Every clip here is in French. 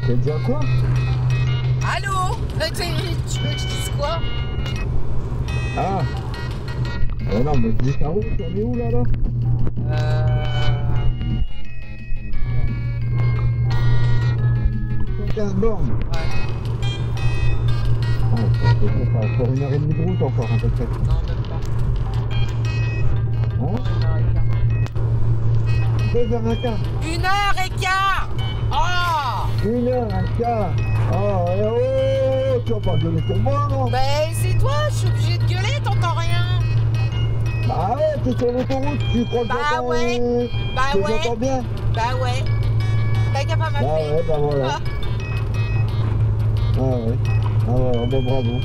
T'as dit à quoi? Allô? Tu veux que je dise quoi? Ah. Non, mais dis ta route, on est où là? 15 bornes. Ouais. Ah, ça va faire 1h30 de route encore à peu près. Non, même pas. Hein? 2h15. 1h15! Oh! 1h15. Oh, oh, tu vas pas gueuler pour moi, non? Ben, c'est toi, je suis obligée de gueuler, t'entends rien. Bah ouais, t'es sur l'autoroute, tu crois que j'entends... ouais. Bah que ouais. j'entends bien? Bah ouais. T'as qu'à pas m'appeler. Bah ouais, bah voilà. Ah ouais. Ah ouais, bah bravo.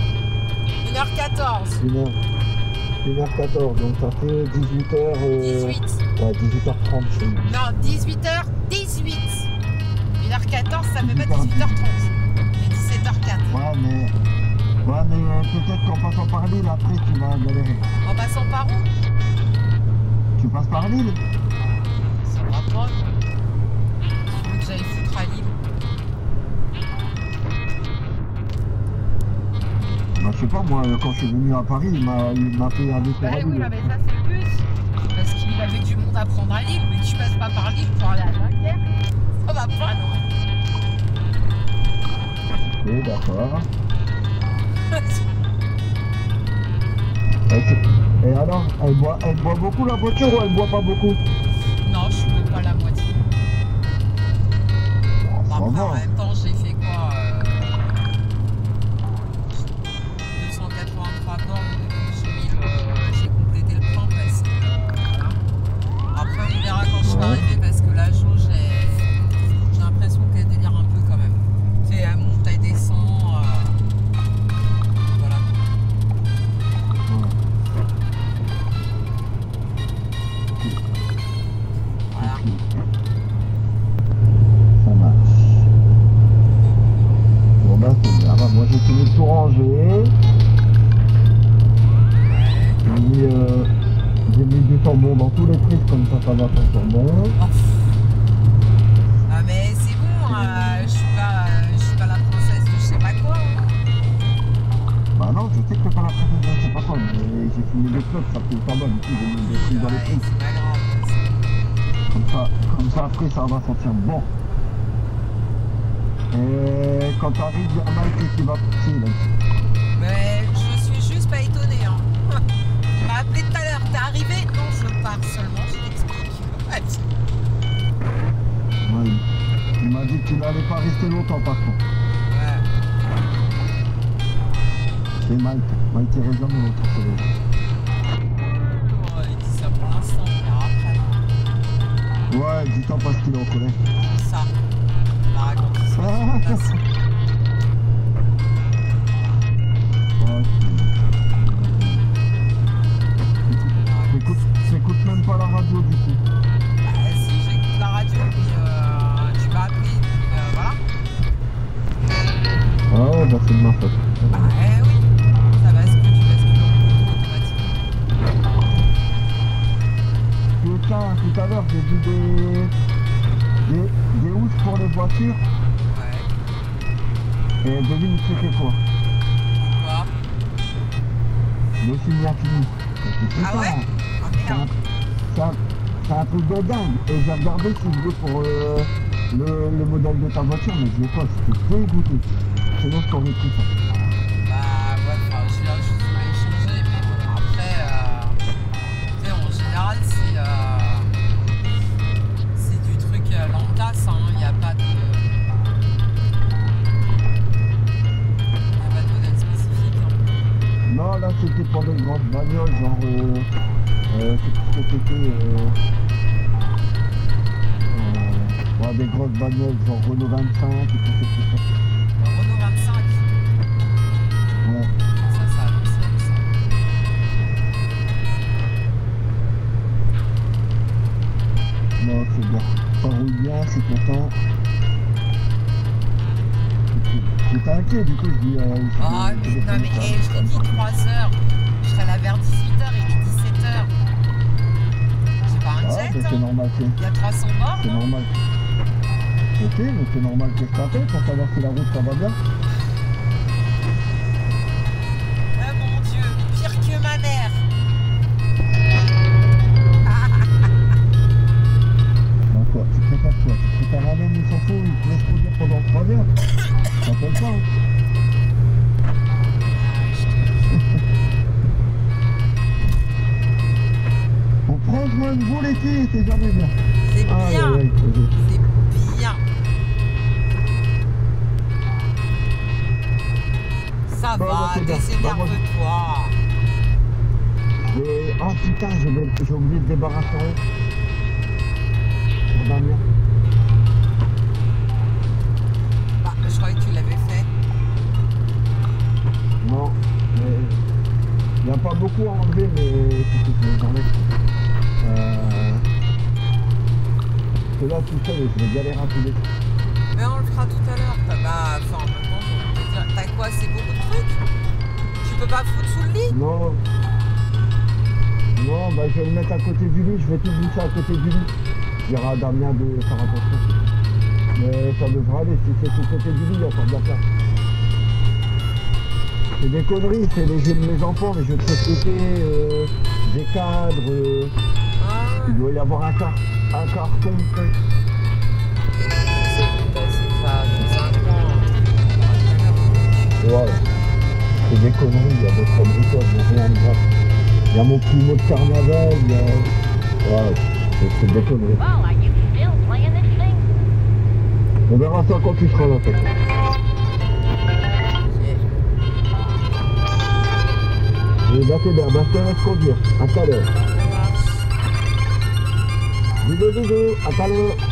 1h14. 1h14, donc ça fait 18h... 18. Ouais, 18h30 chez nous. Non, 18h18. 1h14, ça fait pas 18h30. Et 17h04. Ouais, mais peut-être qu'en passant par l'île, après, tu vas galérer. En passant par où? Tu passes par l'île? Ça va pas. Tu veux que j'aille foutre à Lille? Bah, je sais pas, moi, quand je suis venu à Paris, il m'a fait un détour à Lille. Oui, mais ça, c'est le bus. Parce qu'il avait du monde à prendre à Lille, mais tu passes pas par Lille pour aller à Dunkerque. Ça va pas, non? Ok, d'accord. Et alors, elle boit beaucoup la voiture ou elle boit pas beaucoup? Non, je suis même pas la moitié. Bon, Après, en même temps, j'ai fait quoi 283 bornes depuis que j'ai complété le plan parce que voilà. Après, on verra quand je suis arrivée parce que la jauge, j'ai l'impression qu'elle délire un peu quand même. Tu sais, elle monte, elle descend. Voilà. Voilà. Ça marche. Bon bah c'est bien, bah, moi j'ai fini de tout ranger. J'ai mis du jambon dans tous les prises, comme ça va faire jambon. Ah mais c'est bon, je suis pas la princesse de je sais pas quoi. Bah non, je sais que t'es pas la princesse de je sais pas quoi, mais j'ai fini des clubs, ça fait pas mal, du coup j'ai mis des prises dans les prises. C'est pas grave. Comme ça après ça va sentir bon. Et quand t'arrives, il y a Mike qui va pousser là. Mais je suis juste pas étonnée. Hein. Il m'a appelé tout à l'heure, t'es arrivé? Non, je pars seulement, je t'explique. Ouais, il m'a dit qu'il n'allait pas rester longtemps par contre. Ouais. C'est Mike il reste jamais longtemps sur les gens. Oh, il dit ça pour l'instant, on verra après. Ouais, il dit ça parce qu'il en connaît. Ça. On raconte ça. J'écoute même pas la radio du coup. Bah si, j'écoute la radio, mais tu m'as appelé, donc voilà. Ah ouais, bah c'est de ma faute. Bah oui, ça va, ce que tu bascules automatiquement. Putain, tout à l'heure j'ai vu des housses pour les voitures. Ouais. Et devine c'était quoi? Quoi? Le signe infini. Ah ouais? Ah merde. C'est un truc de dingue. Et j'ai regardé si je veux pour le modèle de ta voiture, mais je l'ai pas, c'était dégoûté. Sinon je t'aurais pris ça. Bah ouais, enfin, je voulais changer, mais bon, après, tu sais, en général, c'est du truc lambda, ça, il n'y a pas de modèle spécifique. Hein. Non, là c'était pour des grandes bagnoles, genre des grosses bagnoles, genre Renault 25 et tout ça. Renault 25. Ouais. Ça à l'ancienne, ça. Non, c'est bien. Ça roule bien, je suis content. J'étais inquiet, du coup, je dis... Ah, mais non, mais je t'ai dit 3 heures. Je serai là vers 18h, il est 17h. C'est pas un jet, c'est hein. normal, Il y a 300 morts. c'est normal. Ok, mais c'est normal que je t'appelle pour savoir si la route ça va bien. Ah mon Dieu, pire que ma mère. Ben quoi, tu prépares quoi? Tu prépares un homme, il s'en fout, il te laisse conduire pendant 3 heures. Ça t'appelle pas, hein. Faut prendre soin de vous l'été, c'est jamais bien. C'est bien. Aïe, aïe, aïe. C'est bien. Ça Bon, va, bah, c'est bien. désénerve-toi. Ah putain, j'ai oublié de débarrasser en haut. Pour Damien. Bah, je croyais que tu l'avais fait. Non, mais il n'y a pas beaucoup à enlever, mais il faut que je les enlève. Parce que là, tout seul, je vais galérer un peu des trucs. Mais on le fera tout à l'heure. Bah, enfin, maintenant, je vais te dire, t'as quoi, c'est beaucoup de trucs? Tu peux pas foutre sous le lit? Non. Non, bah je vais le mettre à côté du lit, je vais tout boucher à côté du lit. Je dirai à Damien de faire attention. Mais ça devrait aller, si c'est tout côté du lit, il y a encore de la place. C'est des conneries, c'est les jeux de mes enfants, les jeux de société, des cadres. Il doit y avoir un carton peut-être. C'est ça, dans 5 ans. Voilà. C'est des conneries, il y a d'autres bricoles, mais rien de grave. Il y a mon plumeau de carnaval, il y a... Ouais, c'est des conneries. On verra ça quand tu seras là, peut-être. Et bah c'est bien, bah je te laisse conduire. À tout à l'heure. Bisous, bisous, à tout à l'heure.